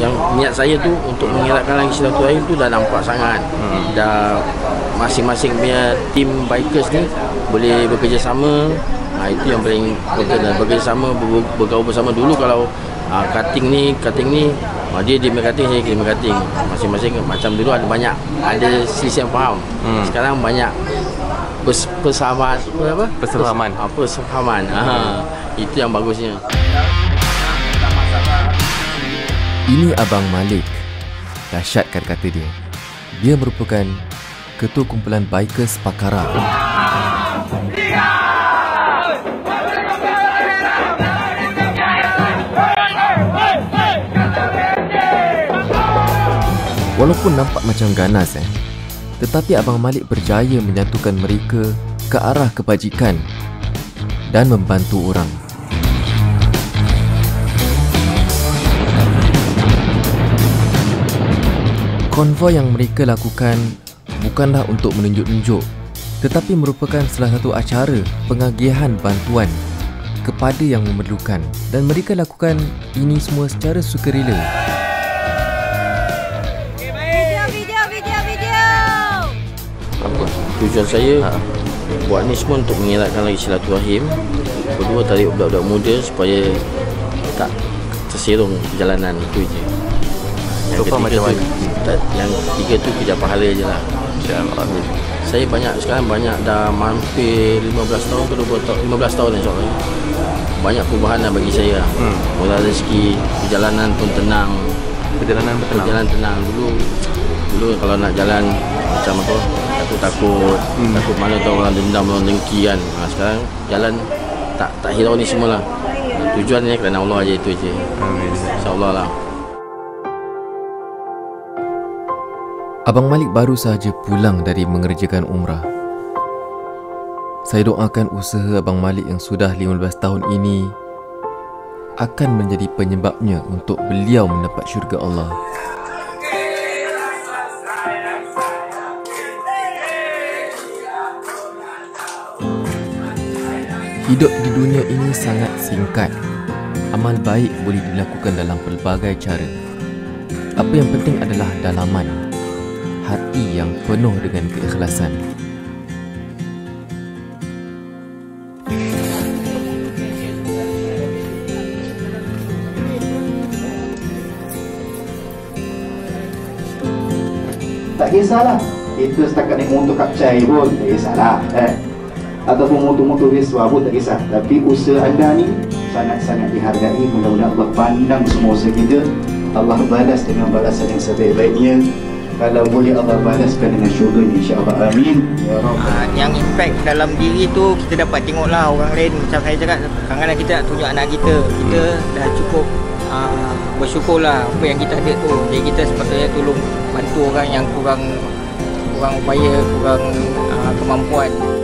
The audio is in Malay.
yang niat saya tu untuk mengelakkan lagi silaturahim tu dah nampak sangat. Dah masing-masing punya tim bikers ni boleh bekerjasama. Itu yang paling penting, bekerjasama, bergaul bersama. Dulu kalau cutting ni dia main cutting, saya main cutting, masing-masing macam dulu ada banyak, ada selisih yang faham. Sekarang banyak persamaan. Itu yang bagusnya. Ini Abang Malik. Dahsyat kata dia. Dia merupakan ketua kumpulan bikers Pakara. Walaupun nampak macam ganas tetapi Abang Malik berjaya menyatukan mereka ke arah kebajikan dan membantu orang. Konvoi yang mereka lakukan bukanlah untuk menunjuk-nunjuk, tetapi merupakan salah satu acara pengagihan bantuan kepada yang memerlukan, dan mereka lakukan ini semua secara sukarela. Tujuan saya buat ni semua untuk mengelakkan lagi silaturahim. Kedua, tarik budak-budak muda supaya tak terserong perjalanan, itu je. Yang ketiga tu kerja pahala je lah. Saya sekarang dah hampir 15 tahun ke 20 tahun, 15 tahun insyaAllah. Banyak perubahan lah bagi saya. Mula rezeki, perjalanan pun tenang. Perjalanan tenang. Dulu kalau nak jalan macam apa, takut mana tahu orang dendam, orang dengki kan. Sekarang jalan tak hirau ni semua lah. Tujuannya kerana Allah aja, itu je. InsyaAllah lah. Abang Malik baru sahaja pulang dari mengerjakan umrah. Saya doakan usaha Abang Malik yang sudah 15 tahun ini akan menjadi penyebabnya untuk beliau mendapat syurga Allah. Hidup di dunia ini sangat singkat. Amal baik boleh dilakukan dalam pelbagai cara. Apa yang penting adalah dalaman, hati yang penuh dengan keikhlasan. Tak kisahlah kita setakat naik motor kapcai pun tak kisahlah, ataupun motor-motor biasa pun tak kisah. Tapi usaha anda ni sangat-sangat dihargai. Mudah-mudahan Allah pandang semua usaha kita, Allah balas dengan balasan yang sebaik-baiknya. Kalau boleh Allah balaskan dengan syurga, insya-Allah. Amin ya Rabb. Yang impact dalam diri tu kita dapat tengoklah orang lain. Macam saya cakap, kadang-kadang kita nak tunjuk anak kita dah cukup bersyukurlah apa yang kita ada tu. Jadi kita sepatutnya tolong bantu orang yang kurang upaya, kurang kemampuan.